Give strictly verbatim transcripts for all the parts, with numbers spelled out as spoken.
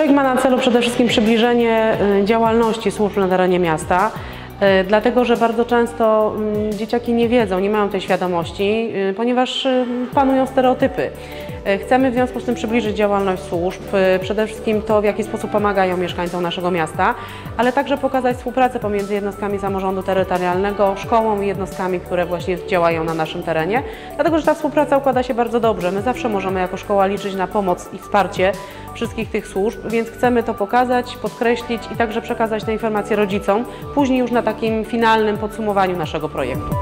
Projekt ma na celu przede wszystkim przybliżenie działalności służb na terenie miasta, dlatego że bardzo często dzieciaki nie wiedzą, nie mają tej świadomości, ponieważ panują stereotypy. Chcemy w związku z tym przybliżyć działalność służb, przede wszystkim to, w jaki sposób pomagają mieszkańcom naszego miasta, ale także pokazać współpracę pomiędzy jednostkami samorządu terytorialnego, szkołą i jednostkami, które właśnie działają na naszym terenie, dlatego że ta współpraca układa się bardzo dobrze. My zawsze możemy jako szkoła liczyć na pomoc i wsparcie wszystkich tych służb, więc chcemy to pokazać, podkreślić i także przekazać te informacje rodzicom, później już na takim finalnym podsumowaniu naszego projektu.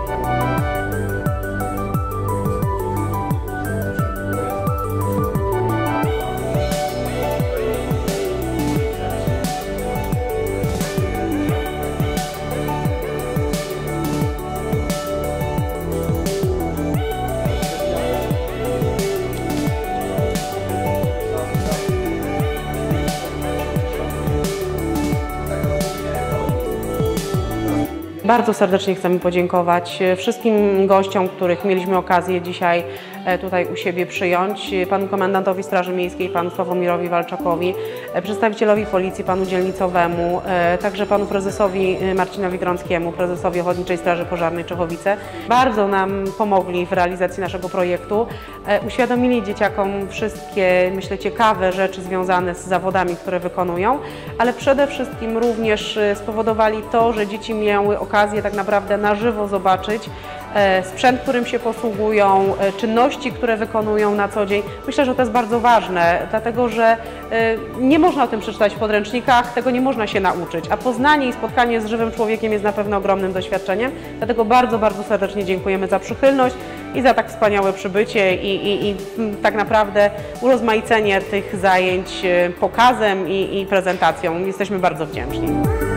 Bardzo serdecznie chcemy podziękować wszystkim gościom, których mieliśmy okazję dzisiaj tutaj u siebie przyjąć. Panu komendantowi Straży Miejskiej, panu Sławomirowi Walczakowi, przedstawicielowi Policji, panu dzielnicowemu, także panu prezesowi Marcinowi Grąckiemu, prezesowi Ochotniczej Straży Pożarnej Czechowice. Bardzo nam pomogli w realizacji naszego projektu. Uświadomili dzieciakom wszystkie, myślę, ciekawe rzeczy związane z zawodami, które wykonują, ale przede wszystkim również spowodowali to, że dzieci miały okazję tak naprawdę na żywo zobaczyć sprzęt, którym się posługują, czynności, które wykonują na co dzień. Myślę, że to jest bardzo ważne, dlatego że nie można o tym przeczytać w podręcznikach, tego nie można się nauczyć, a poznanie i spotkanie z żywym człowiekiem jest na pewno ogromnym doświadczeniem. Dlatego bardzo, bardzo serdecznie dziękujemy za przychylność i za tak wspaniałe przybycie i, i, i tak naprawdę urozmaicenie tych zajęć pokazem i, i prezentacją. Jesteśmy bardzo wdzięczni.